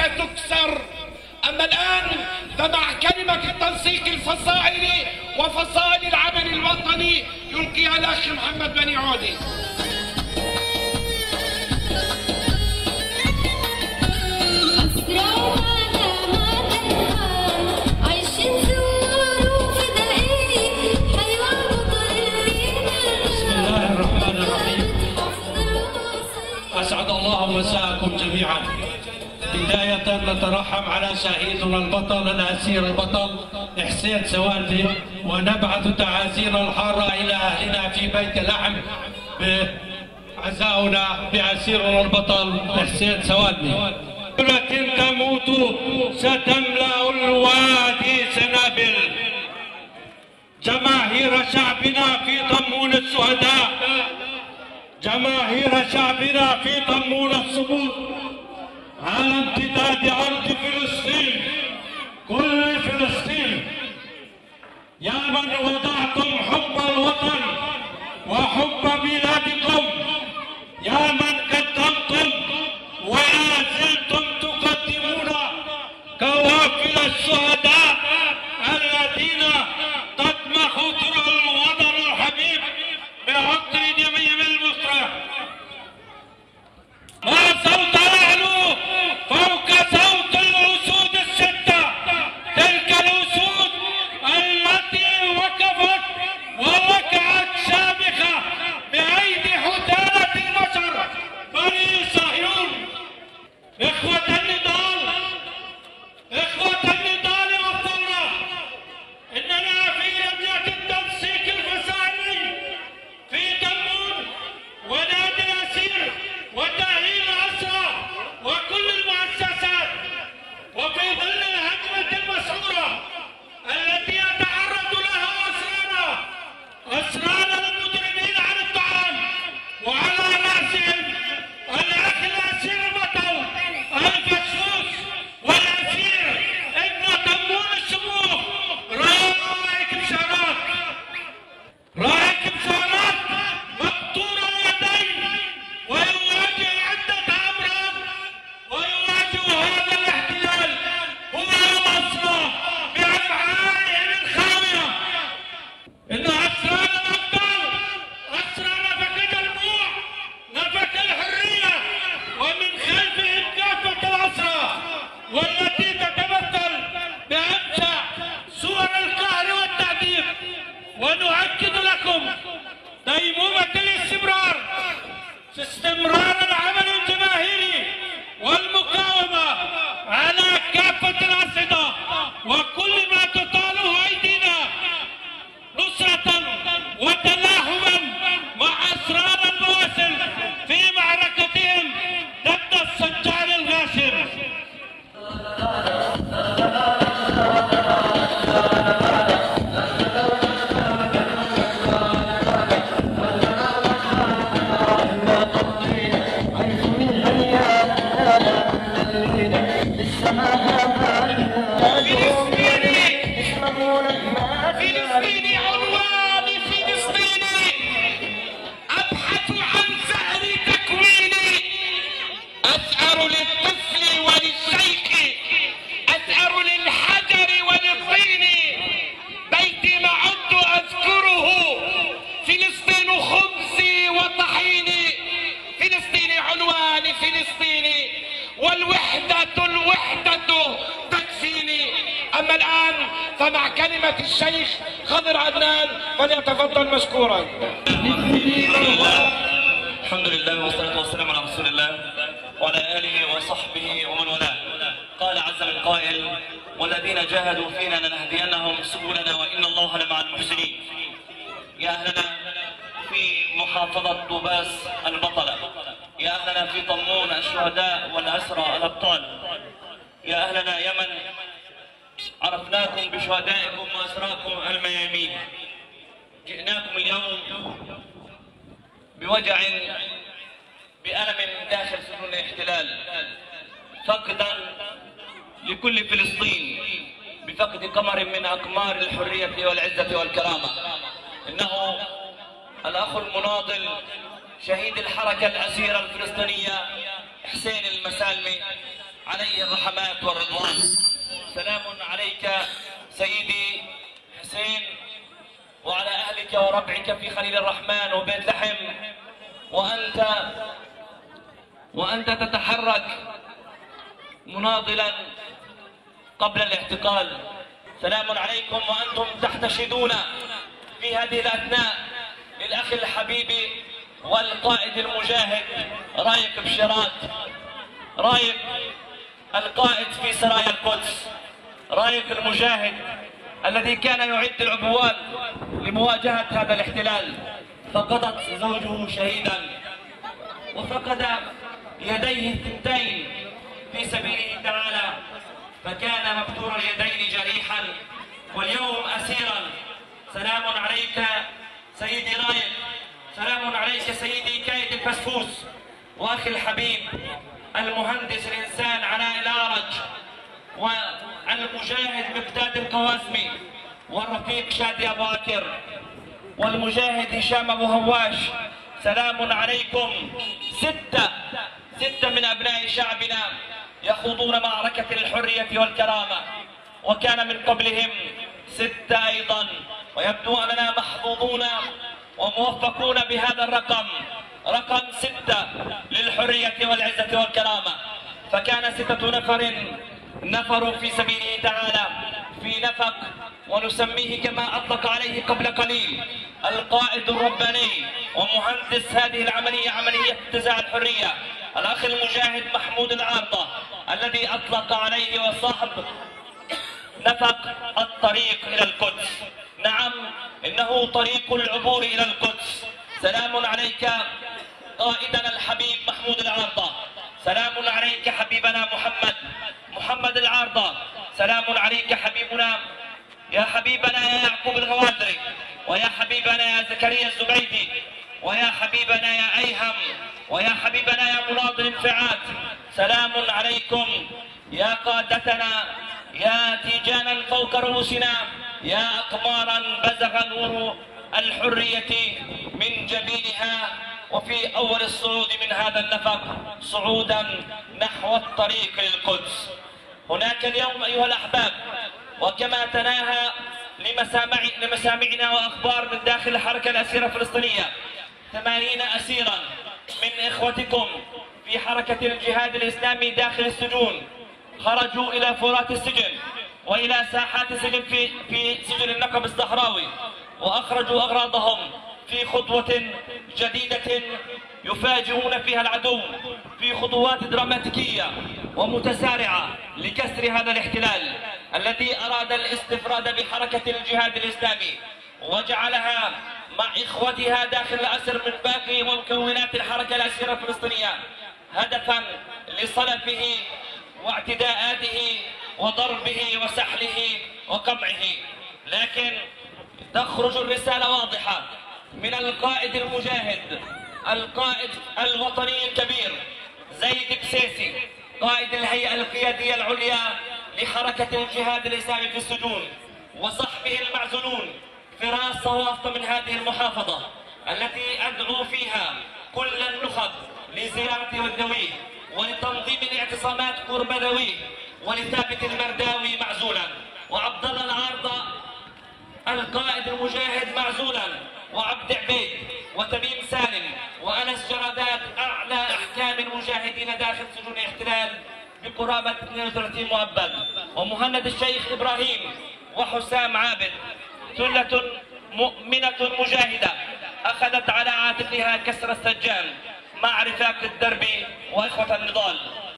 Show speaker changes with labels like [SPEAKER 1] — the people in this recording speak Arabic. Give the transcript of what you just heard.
[SPEAKER 1] ستكسر. أما الآن فمع كلمة التنسيق الفصائلي وفصائل العمل الوطني يلقيها الأخ محمد بني عودي.
[SPEAKER 2] أسعد الله مساءكم جميعا. بداية نترحم على شهيدنا البطل الأسير البطل حسين سوالفي، ونبعث تعازينا الحارة إلى أهلنا في بيت لحم بعزاؤنا بأسيرنا البطل حسين سوالفي. دولة تموت ستملأ الوادي سنابل. جماهير شعبنا في طمون الشهداء، جماهير شعبنا في طمون الصمود على امتداد أرض فلسطين، كل فلسطين. يا من وضعتم حب الوطن وحب بلادكم، يا من قدمتم ولا زلتم تقدمون قوافل الشهداء الذين تطمح ترى الوطن الحبيب بعطر دمهم المسرح. ما صوت يعلو فوق صوت الأسود الستة، تلك الأسود التي وقفت وركعت شامخة بأيدي حثالة البشر بني صهيون. إخوة النضال، إخوة النضال والثورة، إننا في لجنة التنسيق الفصائلي في تمون ونادي الأسير وتأهيل الأسرى وكل المؤسسات، وفي ظل الهجمة المسعورة التي يتعرض لها أسرانا المضربين عن الطعام، وعلى رأسهم الأخ الأسير البطل الفشوش والأسير ابن تمون الشموخ راكب شارات، راكب شارات مقطور اليدين، ويواجه عدة أمراض، ويواجه هذا الاحتلال هو الأسرى بأفعالهم الخاوية. إن أسرانا الأبطال، أسرى نفق الجموع، نفق الحرية، ومن خلفهم كافة الأسرى، والتي تتمثل بأبشع صور القهر والتعذيب. ونؤكد لكم ديمومة الاستمرار في استمرار العمل الجماهيري والمقاومة على كافة الأصعدة، وكل ما تطاله أيدينا نصرة وتلاحما مع أسرار البواسل في معركتهم ضد السجان الغاشم.
[SPEAKER 1] فلسطيني عنواني، فلسطيني أبحث عن زهر تكويني، أسأر للطفل وللشيخ، أسأر للحجر وللطين، بيتي معد أذكره، فلسطين خبزي وطحيني، فلسطيني عنواني، فلسطيني والوحدة تكفيني. أما الآن فمع كلمة الشيخ خضر عدنان فليتفضل مشكورا.
[SPEAKER 3] الحمد لله والصلاة والسلام على رسول الله وعلى آله وصحبه ومن والاه. قال عز من قائل: والذين جاهدوا فينا لنهدينهم سبلنا وإن الله لمع المحسنين. يا أهلنا في محافظة طوباس البطلة، يا أهلنا في طمون الشهداء والأسرى الأبطال، يا أهلنا يمن عرفناكم بشهدائكم وأسراكم الميامين. جئناكم اليوم بوجع بألم داخل سجون الاحتلال، فقدا لكل فلسطين بفقد قمر من أقمار الحرية والعزة والكرامة. إنه الأخ المناضل شهيد الحركة الأسيرة الفلسطينية حسين المسالمي عليه الرحمات والرضوان. سلام عليك سيدي حسين وعلى أهلك وربعك في خليل الرحمن وبيت لحم، وأنت تتحرك مناضلا قبل الاعتقال. سلام عليكم وأنتم تحتشدون في هذه الأثناء للأخ الحبيب والقائد المجاهد رايق بشيرات، رايق القائد في سرايا القدس، رايق المجاهد الذي كان يعد العبوات لمواجهة هذا الاحتلال. فقدت زوجه شهيدا وفقد يديه الثنتين في سبيله تعالى، فكان مبتور اليدين جريحا واليوم أسيرا. سلام عليك سيدي رايق، سلام عليك سيدي كايد الفسفوس، وأخي الحبيب المهندس الإنسان علاء الأعرج، والمجاهد مقداد القواسمي، والرفيق شادي أبو بكر، والمجاهد هشام أبو هواش. سلام عليكم. ستة من أبناء شعبنا يخوضون معركة الحرية والكرامة، وكان من قبلهم 6 أيضا، ويبدو أننا محظوظون وموفقون بهذا الرقم، رقم 6 للحرية والعزة والكرامة. فكان 6 نفروا في سبيله تعالى في نفق، ونسميه كما أطلق عليه قبل قليل القائد الرباني ومهندس هذه العملية، عملية انتزاع الحرية، الأخ المجاهد محمود العارضة، الذي أطلق عليه وصاحب نفق الطريق إلى القدس. نعم، إنه طريق العبور إلى القدس. سلام عليك قائدنا الحبيب محمود العارضة، سلام عليك حبيبنا محمد العارضة، سلام عليك حبيبنا يا حبيبنا يا يعقوب الغوادري، ويا حبيبنا يا زكريا الزبيدي، ويا حبيبنا يا أيهم، ويا حبيبنا يا مناضل انفعات. سلام عليكم يا قادتنا، يا تيجانا فوق رؤوسنا، يا أقمارا بزغ نور الحرية من جبينها، وفي أول الصعود من هذا النفق صعودا نحو الطريق للقدس. هناك اليوم أيها الأحباب، وكما تناهى لمسامعنا وأخبار من داخل الحركة الأسيرة الفلسطينية 80 أسيرا من إخوتكم في حركة الجهاد الإسلامي داخل السجون خرجوا إلى فورات السجن وإلى ساحات السجن في سجن النقب الصحراوي، وأخرجوا أغراضهم في خطوة جديدة يفاجئون فيها العدو في خطوات دراماتيكية ومتسارعة لكسر هذا الاحتلال الذي أراد الاستفراد بحركة الجهاد الإسلامي وجعلها مع إخوتها داخل الأسر من باقي ومكونات الحركة الأسيرة الفلسطينية هدفا لصلفه واعتداءاته وضربه وسحله وقمعه. لكن تخرج الرسالة واضحة من القائد المجاهد، القائد الوطني الكبير زيد بسيسي، قائد الهيئة القيادية العليا لحركة الجهاد الإسلامي في السجون، وصحبه المعزولون فراس صوافة من هذه المحافظة التي أدعو فيها كل النخب لزيارة ردويه ولتنظيم الاعتصامات قرب ذويه، ولثابت المرداوي معزولا، وعبد الله العارضة القائد المجاهد معزولا، وعبد عبيد وتميم سالم وأنس جرادات أعلى أحكام المجاهدين داخل سجون الاحتلال بقرابة 32 مؤبد، ومهند الشيخ إبراهيم وحسام عابد، ثلة مؤمنة مجاهدة أخذت على عاتقها كسر السجان مع رفاق الدرب وإخوة النضال.